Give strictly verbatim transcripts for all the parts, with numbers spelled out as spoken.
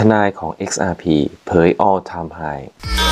นายของ เอ็กซ์ อาร์ พี เผย all time high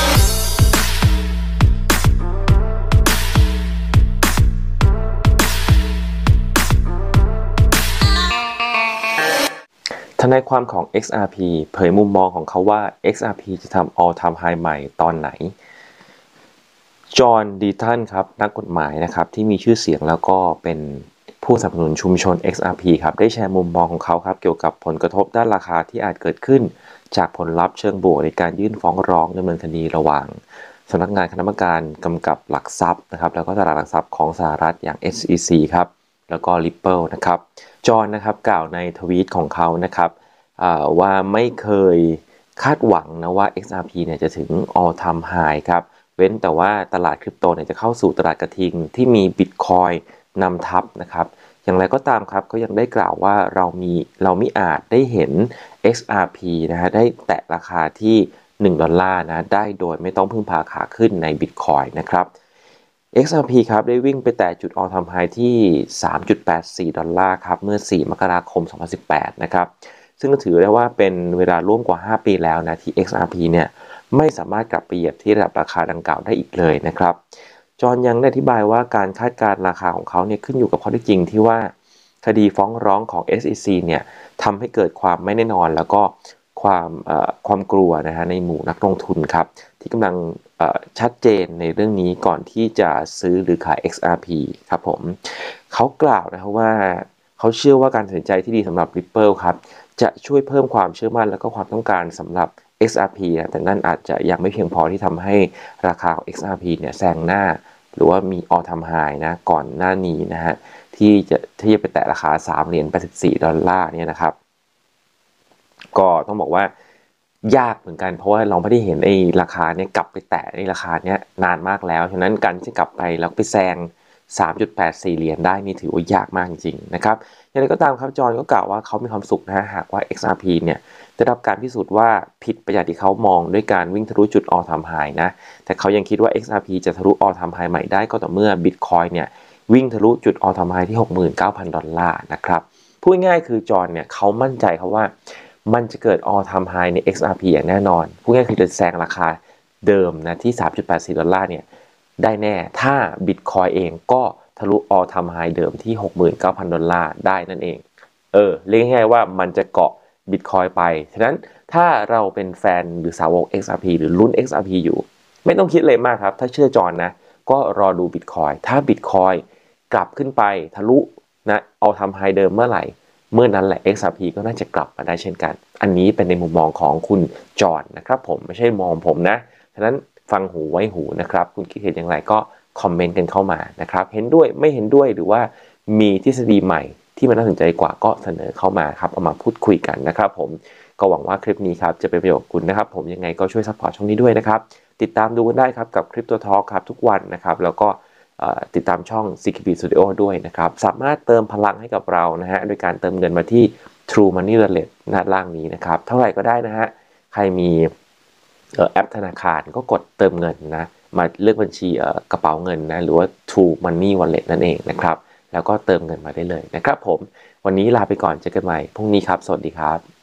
ทนายความของ เอ็กซ์ อาร์ พี เผยมุมมองของเขาว่า เอ็กซ์ อาร์ พี จะทำ all time high ใหม่ตอนไหนจอห์น ดีทันครับนักกฎหมายนะครับที่มีชื่อเสียงแล้วก็เป็นผู้สนับสนุนชุมชน เอ็กซ์ อาร์ พี ครับได้แชร์มุมมองของเขาครับเกี่ยวกับผลกระทบด้านราคาที่อาจเกิดขึ้นจากผลลัพธ์เชิงบวกในการยื่นฟ้องร้องดำเนินคดีระหว่างสำนักงานคณะกรรมการกำกับหลักทรัพย์นะครับแล้วก็ตลาดหลักทรัพย์ของสหรัฐอย่าง เอส อี ซี ครับแล้วก็ Ripple นะครับจอห์นนะครับกล่าวในทวีตของเขานะครับว่าไม่เคยคาดหวังนะว่า เอ็กซ์ อาร์ พี เนี่ยจะถึง all time high ครับเว้นแต่ว่าตลาดคริปโตเนี่ยจะเข้าสู่ตลาดกระทิงที่มี Bitcoin นำทัพนะครับอย่างไรก็ตามครับก็ยังได้กล่าวว่าเรามีเราไม่อาจได้เห็น เอ็กซ์ อาร์ พี นะฮะได้แตะราคาที่หนึ่งดอลลาร์นะได้โดยไม่ต้องพึ่งพาขาขึ้นใน Bitcoin นะครับ เอ็กซ์ อาร์ พี ครับได้วิ่งไปแตะจุด all time high ที่ สามจุดแปดสี่ดอลลาร์ครับเมื่อสี่มกราคมสองพันสิบแปดนะครับซึ่งก็ถือได้ว่าเป็นเวลาร่วมกว่าห้าปีแล้วนะที่ เอ็กซ์ อาร์ พี เนี่ยไม่สามารถกลับไปเหยียบที่ระดับราคาดังกล่าวได้อีกเลยนะครับจอห์นยังได้อธิบายว่าการคาดการณ์ราคาของเขาเนี่ยขึ้นอยู่กับข้อเท็จจริงที่ว่าคดีฟ้องร้องของ เอส อี ซี เนี่ยทำให้เกิดความไม่แน่นอนแล้วก็ความความกลัวนะฮะในหมู่นักลงทุนครับที่กำลังชัดเจนในเรื่องนี้ก่อนที่จะซื้อหรือขาย เอ็กซ์ อาร์ พี ครับผมเขากล่าวนะครับว่าเขาเชื่อว่าการตัดสินใจที่ดีสำหรับ Ripple ครับจะช่วยเพิ่มความเชื่อมั่นและก็ความต้องการสำหรับ เอ็กซ์ อาร์ พี นะแต่นั่นอาจจะยังไม่เพียงพอที่ทำให้ราคาของ เอ็กซ์ อาร์ พี เนี่ยแซงหน้าหรือว่ามี all time high นะก่อนหน้านี้นะฮะที่จะที่จะไปแตะราคาสามเหรียญแปดสิบสี่ดอลลาร์เนี่ยนะครับก็ต้องบอกว่ายากเหมือนกันเพราะว่าเราไม่ได้เห็นไอ้ราคาเนี่ยกลับไปแตะในราคาเนี้ยนานมากแล้วฉะนั้นการที่จะกลับไปแล้วไปแซง สามจุดแปดสี่ เหรียญได้นี่ถือว่ายากมากจริงๆนะครับอย่างไรก็ตามครับจอห์นก็กล่าวว่าเขามีความสุขนะฮะหากว่า เอ็กซ์ อาร์ พี เนี่ยได้รับการพิสูจน์ว่าผิดไปจากที่เขามองด้วยการวิ่งทะลุจุด all time high นะแต่เขายังคิดว่า เอ็กซ์ อาร์ พี จะทะลุ all time high ใหม่ได้ก็ต่อเมื่อ Bitcoin เนี่ยวิ่งทะลุจุด all time high ที่ หกหมื่นเก้าพัน ดอลลาร์นะครับพูดง่ายๆคือจอห์นเนี่ยเขามั่นใจเขาว่ามันจะเกิด all time high ใน เอ็กซ์ อาร์ พี อย่างแน่นอนพูดง่ายๆคือจะแซงราคาเดิมนะที่ สามจุดแปดสี่ ดอลลาร์เนี่ยได้แน่ถ้า Bitcoin เองก็ทะลุ all time high เดิมที่ หกหมื่นเก้าพัน ดอลลาร์ได้นั่นเองเออเรียกง่ายๆว่ามันจะเกาะ Bitcoin ไปฉะนั้นถ้าเราเป็นแฟนหรือสาวก เอ็กซ์ อาร์ พี หรือลุ้น เอ็กซ์ อาร์ พี อยู่ไม่ต้องคิดเลยมากครับถ้าเชื่อจอห์นนะก็รอดู Bitcoin ถ้า Bitcoin กลับขึ้นไปทะลุนะ all time high เดิมเมื่อไหร่เมื่อนั้นแหละ เอ็กซ์ อาร์ พี ก็น่าจะกลับมาได้เช่นกันอันนี้เป็นในมุมมองของคุณจอห์นนะครับผมไม่ใช่มองผมนะฉะนั้นฟังหูไว้หูนะครับคุณคิดเห็นอย่างไรก็คอมเมนต์กันเข้ามานะครับเห็นด้วยไม่เห็นด้วยหรือว่ามีทฤษฎีใหม่ที่มันน่าสนใจกว่าก็เสนอเข้ามาครับเอามาพูดคุยกันนะครับผมก็หวังว่าคลิปนี้ครับจะเป็นประโยชน์กับคุณนะครับผมยังไงก็ช่วยซัพพอร์ตช่องนี้ด้วยนะครับติดตามดูกันได้ครับกับ Crypto Talk ครับทุกวันนะครับแล้วก็ติดตามช่อง ซี เค บี Studio ด้วยนะครับสามารถเติมพลังให้กับเรานะฮะโดยการเติมเงินมาที่ True Money Wallet หน้าล่างนี้นะครับเท่าไหร่ก็ได้นะฮะใครมีแอปธนาคารก็กดเติมเงินนะมาเลือกบัญชีกระเป๋าเงินนะหรือว่า True Money Wallet นั่นเองนะครับแล้วก็เติมเงินมาได้เลยนะครับผมวันนี้ลาไปก่อนเจอกันใหม่พรุ่งนี้ครับสวัสดีครับ